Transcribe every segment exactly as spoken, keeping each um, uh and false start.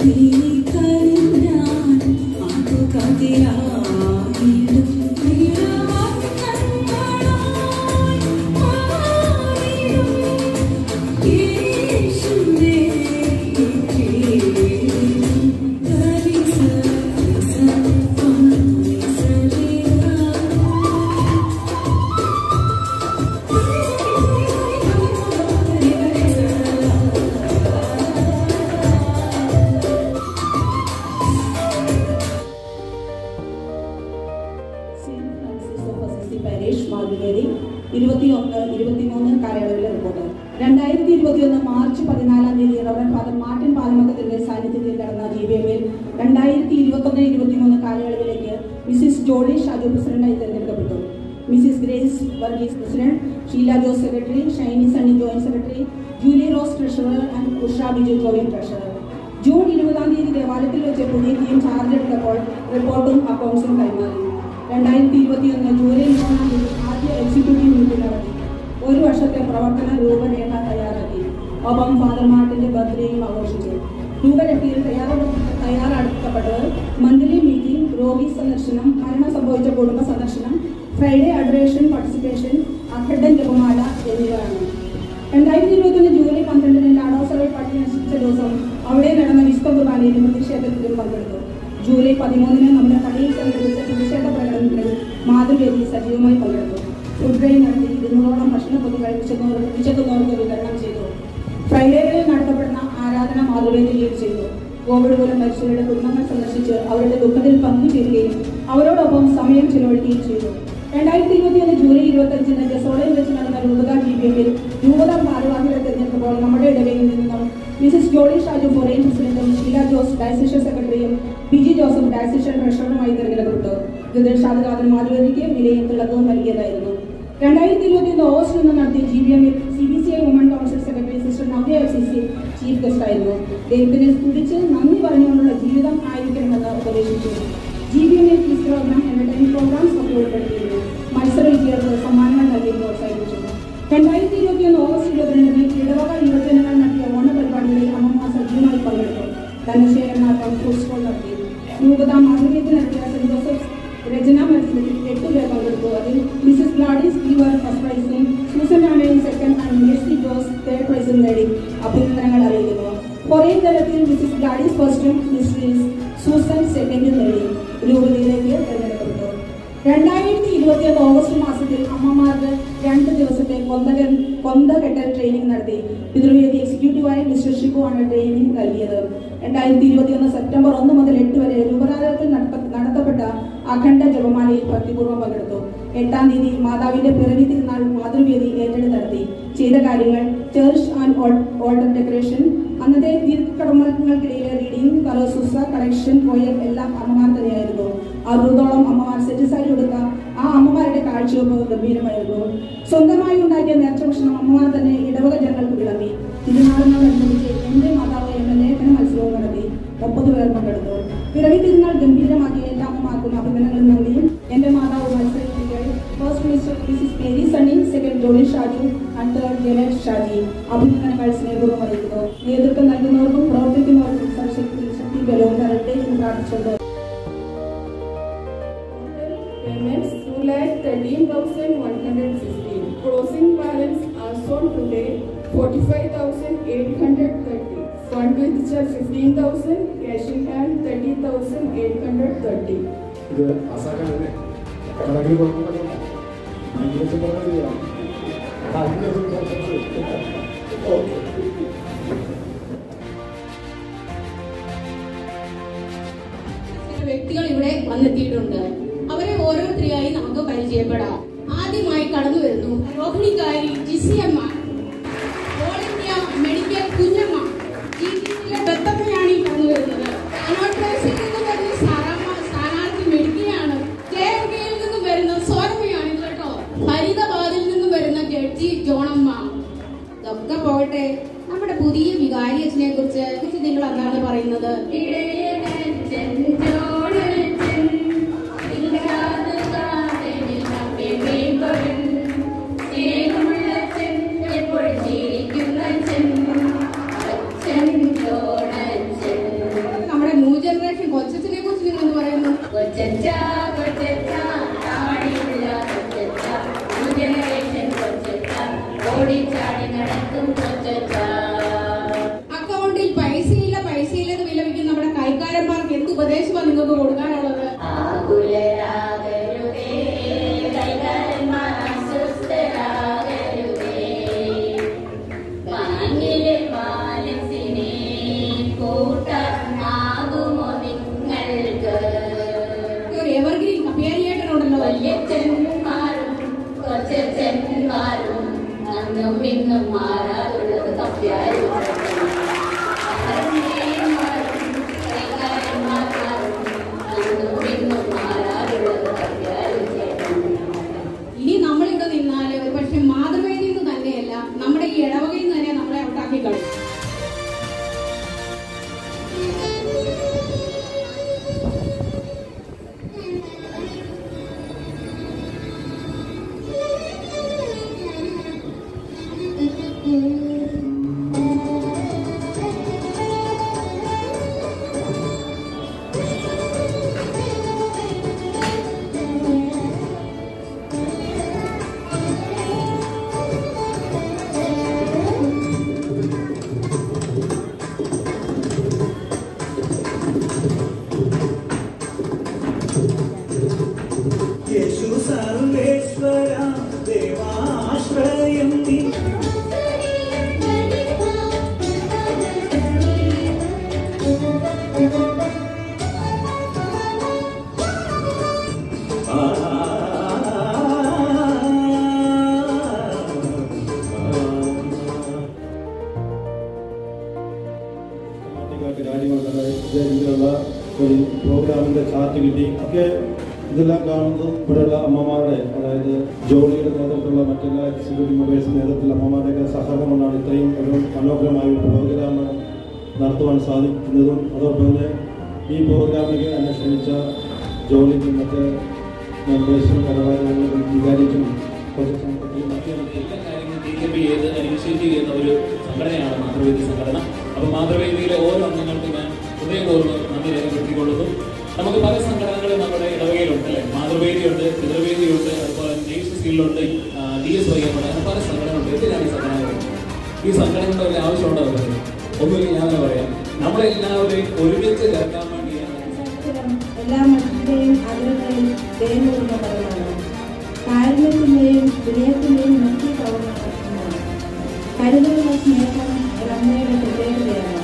രണ്ടായിരത്തി ഇരുപത്തിയൊന്ന് മാർച്ച് പതിനാലാം തീയതി റവറൻ ഫാദർ മാർട്ടിൻ പാലമക്കത്തിന്റെ സാന്നിധ്യത്തിൽ നടന്ന ജി ബി എമ്മിൽ രണ്ടായിരത്തി ഇരുപത്തൊന്ന് ഇരുപത്തിമൂന്ന് കാലയളവിലേക്ക് മിസിസ് ജോളി ഷാജു പ്രസിഡന്റായി തെരഞ്ഞെടുക്കപ്പെട്ടു. Mrs Grace Varghese president, Sheela Jose secretary, Shiny Sunny joint secretary, Julie Rose treasurer and Usha Biju joint treasurer. June ഇരുപതാം തീയതി ദേവാലയത്തിൽ വെച്ച് പുതിയ ടീം ചാർജ് എടുത്തപ്പോൾ റിപ്പോർട്ടും അക്കൗണ്ട്സും കൈമാറി. രണ്ടായിരത്തി ഇരുപത്തിയൊന്ന് ജൂലൈ മൂന്നാം തീയതി ആദ്യ എക്സിക്യൂട്ടീവ് മീറ്റിംഗ് നടത്തി. ഒരു വർഷത്തെ പ്രവർത്തന രൂപരേഖ തയ്യാറാക്കി. ഒപ്പം ഫാദർ മാർട്ടിന്റെ ബർത്ത്ഡേയും ആഘോഷിച്ചു. രൂപരേഖയിൽ തയ്യാറാക്കപ്പെട്ടത് മന്ത്ലി മീറ്റിംഗ്, രോഗി സന്ദർശനം, മരണം സംഭവിച്ച കുടുംബ സന്ദർശനം, ഫ്രൈഡേ അഡറേഷൻ പാർട്ടിസിപ്പേഷൻ, അഖണ്ഡൻ ജപമാല എന്നിവയാണ്. രണ്ടായിരത്തി ഇരുപത്തൊന്ന് ജൂലൈ പന്ത്രണ്ടിന് ലാഡോസറയിൽ പട്ടി നശിച്ച ദിവസം അവിടെ നടന്ന വിശുദ്ധ കുർബാനയിലും പ്രതിഷേധത്തിലും പങ്കെടുത്തു. ജൂലൈ പതിമൂന്നിന് നമ്മുടെ പള്ളിയിൽ സംഘടിപ്പിച്ച പ്രതിഷേധ പ്രകടനത്തിൽ മാതൃവേദി സജീവമായി പങ്കെടുത്തു. ഫുഡ് ഡ്രൈവ് നടത്തി ഇരുന്നൂറോളം ഭക്ഷണ പൊതികൾ വിശക്കുന്നവർക്ക് വിതരണം ചെയ്തു. ഫ്രൈഡേകളിൽ നടത്തപ്പെടുന്ന ആരാധന മാതൃവേദി ലീഡ് ചെയ്തു. കോവിഡ് മൂലം മരിച്ചവരുടെ കുടുംബങ്ങൾ സന്ദർശിച്ച് അവരുടെ ദുഃഖത്തിൽ പങ്കുചേരുകയും അവരോടൊപ്പം സമയം ചെലവഴിക്കുകയും ചെയ്തു. രണ്ടായിരത്തി ഇരുപത്തിയൊന്ന് ജൂലൈ ഇരുപത്തഞ്ചിന് ജസോളയിൽ വെച്ച് നടന്ന രൂപത ജി ബി എമ്മിൽ രൂപത ഭാരവാഹികളെ തെരഞ്ഞെടുത്തപ്പോൾ നമ്മുടെ ഇടവയിൽ നിന്നും മിസിസ് ജോളി ഷാജു ഫോറൈൻ പ്രസിഡന്റും, ഷീല ജോസ് ഡയസിഷൻ സെക്രട്ടറിയും, ബിജി ജോസഫ് ഡയസിഷൻ ട്രഷററുമായി തെരഞ്ഞെടുക്കപ്പെട്ടു. ഇത് ഷാദുഖാദർ മാധുവരിക്ക് വിലയും തിളക്കവും നൽകിയതായിരുന്നു. രണ്ടായിരത്തി ഇരുപത്തിയൊന്ന് ഓഗസ്റ്റിൽ നിന്ന് നടത്തിയ ജി ബി എമ്മിൽ C B C I woman council secretary sister Navya F C C chief guest ആയിരുന്നു. ദൈവത്തിനെ സ്തുതിച്ച് നന്ദി പറഞ്ഞുകൊണ്ടുള്ള ജീവിതം ആയിരിക്കണമെന്ന് ഉപദേശിച്ചു. ജി ബി എമ്മിൽ ക്വിസ് പ്രോഗ്രാം, എന്റർടൈൻമെന്റ് പ്രോഗ്രാംസ് ഒക്കെ ഉൾപ്പെടുത്തിയിരുന്നു. മത്സര വിജയികൾക്ക് സമ്മാനങ്ങൾ നൽകി പ്രോത്സാഹിപ്പിച്ചു. രണ്ടായിരത്തി ഇരുപത്തിയൊന്ന് ഓഗസ്റ്റ് ഇരുപത്തിരണ്ടിന് ഇടവക യുവജനങ്ങൾ നടത്തിയ ഓണ പരിപാടികളിൽ അമ്മമാർ സജീവമായി പങ്കെടുത്തു. ധനശേഖരണാർത്ഥം ഫുഡ് സ്റ്റോൾ നടത്തി. രൂപത മാതൃകത്തിൽ നടത്തിയ സെന്റ് ജോസഫ് രചന മത്സരത്തിൽ എട്ട് പേർ പങ്കെടുത്തു. അതിൽ മിസസ് ഗ്ലാഡിസ് ഗീവർ ഫസ്റ്റ് പ്രൈസും, സൂസൻ ആമേൻ സെക്കൻഡ് ആൻഡ് മെസ്സി ജോസ് തേർഡ് പ്രൈസും നേടി അഭിനന്ദനങ്ങൾ അറിയിക്കുന്നു. കൊറിയൻ തലത്തിൽ മിസസ് ഗ്ലാഡിസ് ഫസ്റ്റും മിസ്ട്രീസ് സൂസൻ സെക്കൻഡും നേടി രൂപതയിലേക്ക് തെരഞ്ഞെടുക്കപ്പെട്ടു. രണ്ടായിരത്തി ഇരുപത്തിയൊന്ന് ഓഗസ്റ്റ് മാസത്തിൽ അമ്മമാർക്ക് രണ്ട് ദിവസത്തെ കൊന്ത കൊന്തകെട്ടൽ ട്രെയിനിങ് നടത്തി. പിതൃവേദി എക്സിക്യൂട്ടീവായ മിസ്റ്റർ ഷിബുവാണ് ട്രെയിനിങ് നൽകിയത്. രണ്ടായിരത്തി ഇരുപത്തിയൊന്ന് സെപ്റ്റംബർ ഒന്ന് മുതൽ എട്ട് വരെ രൂപതാലയത്തിൽ നടത്തപ്പെട്ട അഖണ്ഡ ജപമാലയിൽ ഭക്തിപൂർവ്വം പങ്കെടുത്തു. എട്ടാം തീയതി മാതാവിന്റെ പിറവി തിരുനാൾ മാതൃവേദി ഏറ്റെടുത്ത് നടത്തി. ചെയ്ത കാര്യങ്ങൾ: ചർച്ച് ആൻഡ് ഓൾട്ടർ ഡെക്കറേഷൻ, അന്നത്തെ ദീർഘകടമങ്ങൾക്കിടയിലെ റീഡിംഗ്, കലോസുസ, കളക്ഷൻ, പോയർ എല്ലാം അമ്മമാർ തന്നെയായിരുന്നു. അറുപതോളം അമ്മമാർ സെറ്റ് സാരി കൊടുത്ത ആ അമ്മമാരുടെ കാഴ്ചവെപ്പ് ഗംഭീരമായിരുന്നു. സ്വന്തമായി ഉണ്ടാക്കിയ നേർച്ച ഭക്ഷണം അമ്മമാർ തന്നെ ഇടവക ജനങ്ങൾക്ക് വിളമ്പി. തിരുനാളിനോടനുബന്ധിച്ച് എന്റെ മാതാവ് എന്ന ലേഖന മത്സരവും നടത്തി. മുപ്പത് പേർ പങ്കെടുത്തു. പിറവി തിരുനാൾ ഗംഭീരമാക്കിയ എല്ലാ അമ്മമാർക്കും അഭിനന്ദനങ്ങൾ നൽകി. എന്റെ മാതാവ് മത്സരത്തിൽ first mister Mrs Mary Sunny, second Jolly Shaju and third Janesh Shaji. അഭിനന്ദനങ്ങൾ സ്നേഹപൂർവ്വം അറിയിക്കുന്നു. നേതൃത്വം നൽകുന്നവർക്കും പ്രവർത്തിക്കുന്നവർക്കും സർശക്തി ശക്തി ബലവും തരട്ടെ എന്ന് പ്രാർത്ഥിച്ചുകൊണ്ട് two lakh thirteen thousand one hundred fifteen. Closing balance as on today forty-five thousand eight hundred thirty. Fund with church fifteen thousand, cash in hand thirty thousand eight hundred thirty. ഇത് ആസാക്കാനല്ലേ കണക്കിൽ കൊടുക്കണം. അഞ്ച് പറയാം വ്യക്തികൾ ഇവിടെ വന്നെത്തിയിട്ടുണ്ട്. അവരെ ഓരോരുത്തരെയായി നമുക്ക് പരിചയപ്പെടാം. ആദ്യമായി കടന്നു വരുന്നു രോഹിണിക്കാരി ജിസിയമ്മ, ഓൾ ഇന്ത്യ മെഡിക്കൽ കുഞ്ഞമ്മ, ജിസിയിലെ ബത്തമ്മയാണ് ഈ കടന്നു വരുന്നത്. അനോട്രേസിൽ നിന്ന് വരുന്ന സാറാമ്മ സ്ഥാനാർത്ഥി മെഡിക്കലാണ്. കെ എം കെയിൽ നിന്ന് വരുന്ന സോനമ്മയാണ് ഇത് കേട്ടോ. ഹരിതബാദിൽ നിന്ന് വരുന്ന ജഡ്ജി ജോണമ്മ. ഇതൊക്കെ പോകട്ടെ, നമ്മുടെ പുതിയ വികാരി അച്ഛനെ കുറിച്ച് നിങ്ങൾ എന്താണ് പറയുന്നത്? ും അന്നും ഇന്നും മാറാതുള്ളത് തപ്പ്യായ ഇനി നമ്മളിവിടെ നിന്നാല് ഒരു പക്ഷെ മാതൃവേദിയിൽ നിന്ന് തന്നെയല്ല നമ്മുടെ ഈ ഇടവകയിൽ നിന്ന് തന്നെ നമ്മളെ ഔട്ടാക്കി കളയും. രീതിയിലുള്ള ഒരു പ്രോഗ്രാമിൻ്റെ ചാർട്ട് കിട്ടി ഒക്കെ ഇതെല്ലാം കാണുന്നതും ഇവിടെയുള്ള അമ്മമാരുടെ, അതായത് ജോലിയുടെ നേതൃത്വത്തിലുള്ള മറ്റെല്ലാ എക്സിക്യൂട്ടീവ് മെമ്പേഴ്സിൻ്റെ നേതൃത്വത്തിലുള്ള അമ്മമാരുടെയൊക്കെ സഹകരണം കൊണ്ടാണ് ഇത്രയും ഒരു മനോഹരമായ ഒരു പ്രോഗ്രാം നടത്തുവാൻ സാധിക്കുന്നതും അതോടൊപ്പം തന്നെ ഈ പ്രോഗ്രാമിലേക്ക് എന്നെ ക്ഷണിച്ച ജോലിക്കും മറ്റ് മെമ്പേഴ്സും കലാകാരങ്ങളും വികാരിക്കും കുറച്ച് സംഘത്തിലും എല്ലാ കാര്യങ്ങളും ഡി കെ പി ചെയ്ത് ഇനിഷ്യേറ്റീവ് ചെയ്യുന്ന ഒരു സംഘടനയാണ് മാതൃവേദി സംഘടന. അപ്പോൾ മാതൃവേദിയിലെ ഓരോ അംഗങ്ങൾക്കും ഞാൻ ഹൃദയപൂർവ്വം നന്ദി രേഖപ്പെടുത്തിക്കൊള്ളുന്നു. നമുക്ക് പല സംഘടനകളും നമ്മുടെ ഇടവകയിലുണ്ട് അല്ലേ. മാതൃവേദിയുണ്ട്, പിതൃവേദിയുണ്ട്, അതുപോലെ നേഴ്സ് സ്കില്ലുണ്ട്, ഡി എസ് വൈ ഉണ്ട്, അങ്ങനെ പല സംഘടനകളുണ്ട്. എന്തിനാണ് ഈ സംഘടനകൾ? ഈ സംഘടനകളുടെ ഒരു ആവശ്യമുണ്ടോ പറയുന്നത്? ഒന്നുമില്ല, ഞാൻ തന്നെ പറയാം. നമ്മളെല്ലാവരെയും ഒരുമിച്ച് ചേർക്കാൻ വേണ്ടിയാണ്. എല്ലാ മനുഷ്യരുടെയും ആഗ്രഹങ്ങളിൽ ദൈവപരമാണ്, കാരുണ്യത്തിന്റെയും വിനയത്തിന്റെയും മറ്റു പൗർണ്ണമാണ്. കരുതലുള്ള സ്നേഹം ഒരമ്മയുടെ പ്രത്യേകതയാണ്.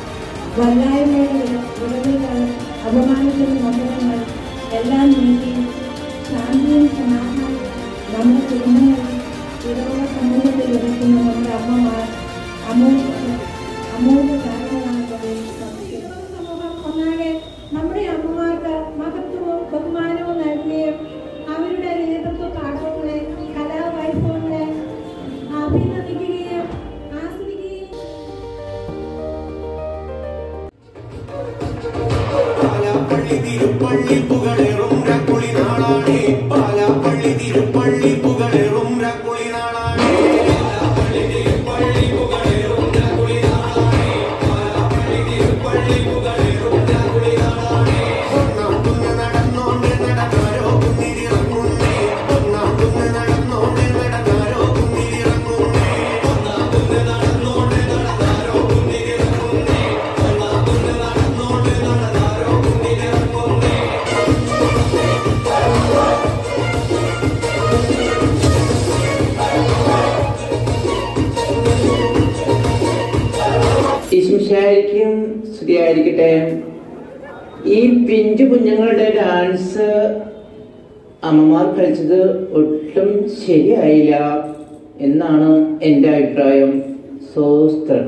വല്ലായ്മയുടെ വിടവുകൾ, അപമാനത്തിന്റെ മധുരങ്ങൾ എല്ലാം നീക്കി ശാന്തിയും സമാധാനവും നമ്മുടെ കുടുംബങ്ങളിൽ ഇടവക സമൂഹത്തിൽ ലഭിക്കുന്ന നമ്മുടെ അമ്മമാർ അമൂല്യ അമൂല്യ കാരണമാണ്. സമൂഹം ഒന്നാകെ നമ്മുടെ അമ്മമാർക്ക് മഹത്വവും ബഹുമാനവും നൽകുകയും അവരുടെ നേതൃത്വ പാഠങ്ങളെ, കലാവൈഭവങ്ങളെ അഭിനന്ദിക്കുകയും ആസ്വദിക്കുകയും പാലാപ്പള്ളി തിരുപ്പള്ളി പുകളേറും രാക്കുളി നാളാണേ. പാലാപ്പള്ളി തിരുപ്പള്ളി പുകളേറും രാക്കുളി നാളാണേ. പാലാപ്പള്ളി തിരുപ്പള്ളി പുകളേറും രാക്കുളി നാളാണേ. പാലാപ്പള്ളി തിരുപ്പള്ളി പുകളേറും രാക്കുളി നാളാണേ. ഒന്നാം കുന്ന് നടന്നോണ്ട് നടന്നാരോ കുന്നിലിറങ്ങുന്നേ. ഒന്നാം കുന്ന് നടന്നോണ്ട് നടന്നാരോ കുന്നിലിറങ്ങുന്നേ. ഒന്നാം കുന്ന് നടന്നോണ്ട് നടന്നാരോ കുന്നിലിറങ്ങുന്നേ. ഒന്നാം കുന്ന് നടന്നോണ്ട് നടന്നാരോ കുന്നിലിറങ്ങുന്നേ. ഈശ്വരായിരിക്കും സ്തുതിയായിരിക്കട്ടെ. ഈ പിഞ്ചു കുഞ്ഞുങ്ങളുടെ ഡാൻസ് അമ്മമാർ കളിച്ചത് ഒട്ടും ശരിയായില്ല എന്നാണ് എൻ്റെ അഭിപ്രായം. സ്വസ്ത്രം.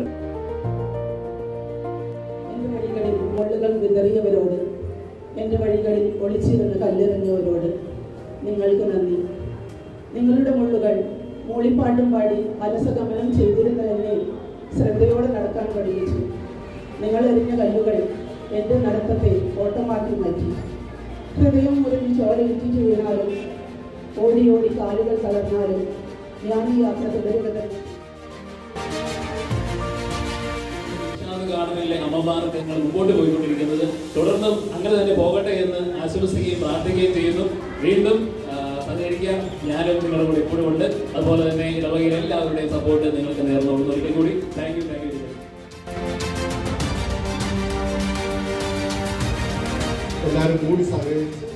എൻ്റെ വഴികളിൽ മുള്ളുകൾ വിതറിയവരോട്, എൻ്റെ വഴികളിൽ ഒളിച്ചിരുന്ന് കല്ലെറിഞ്ഞവരോട് നിങ്ങൾക്ക് നന്ദി. നിങ്ങളുടെ മുള്ളുകൾ മൂളിപ്പാട്ടും പാടി അലസഗമനം ചെയ്തിരുന്ന എന്നെ ശ്രദ്ധയോടെ നടക്കാൻ പഠിപ്പിച്ചു. നിങ്ങൾ എറിഞ്ഞ കല്ലുകൾ എൻ്റെ നടത്തത്തെ ഓട്ടമാക്കി മാറ്റി. ഹൃദയം മുറിഞ്ഞ് ചോര ഇറ്റിച്ചു വീണാലും, ഓടി ഓടി കാലുകൾ തളർന്നാലും ഞാൻ ഈ യാത്ര തുടരുക തന്നെ. കാണുന്നില്ലേ അമ്മമാർ നിങ്ങൾ മുമ്പോട്ട് പോയിക്കൊണ്ടിരിക്കുന്നത്. തുടർന്നും അങ്ങനെ തന്നെ പോകട്ടെ എന്ന് ആശംസിക്കുകയും പ്രാർത്ഥിക്കുകയും ചെയ്യുന്നു. വീണ്ടും സഹകരിക്കുക. ഞാനും നിങ്ങളുടെ കൂടെ എപ്പോഴും ഉണ്ട്. അതുപോലെ തന്നെ ഇടവകയിൽ എല്ലാവരുടെയും സപ്പോർട്ട് നിങ്ങൾക്ക് നേർന്നു. ഒരിക്കൽ കൂടി താങ്ക് യു താങ്ക് യു എല്ലാവരും കൂടി സഹകരിച്ച്